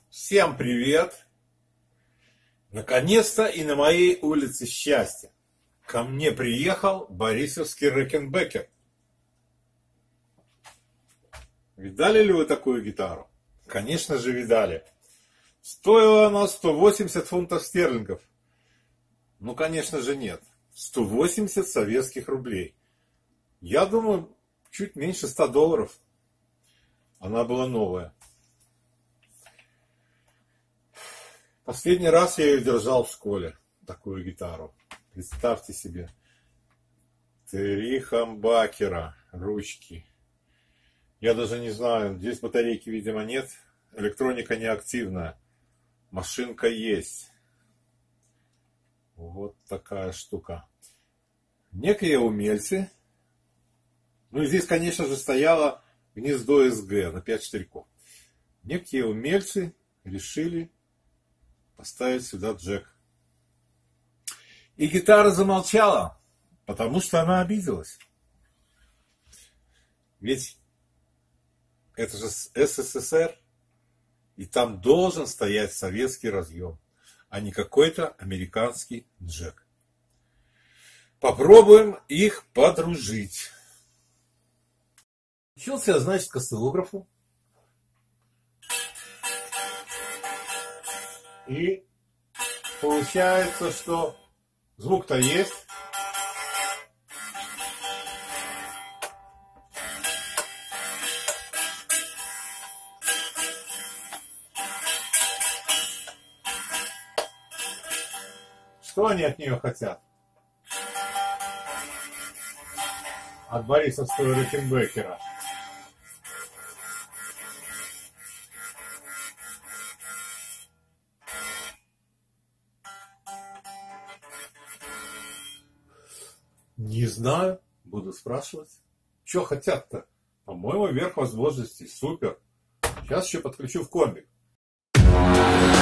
Всем привет! Наконец-то и на моей улице счастья ко мне приехал борисовский Рикенбекер. Видали ли вы такую гитару? Конечно же видали. Стоила она 180 фунтов стерлингов. Ну, конечно же нет. 180 советских рублей. Я думаю, чуть меньше 100 долларов. Она была новая. Последний раз я ее держал в школе, такую гитару. Представьте себе. 3 хамбакера, ручки. Я даже не знаю, здесь батарейки, видимо, нет. Электроника неактивная. Машинка есть. Вот такая штука. Некие умельцы. Ну и здесь, конечно же, стояло гнездо СГ на 5 штырьков. Некие умельцы решили поставить сюда джек. И гитара замолчала, потому что она обиделась. Ведь это же СССР, и там должен стоять советский разъем, а не какой-то американский джек. Попробуем их подружить. Учился я, значит, к осциллографу. И получается, что звук-то есть. Что они от нее хотят? От борисовского Рикенбекера. Не знаю, буду спрашивать. Что хотят-то? По-моему, верх возможностей. Супер. Сейчас еще подключу в комбик.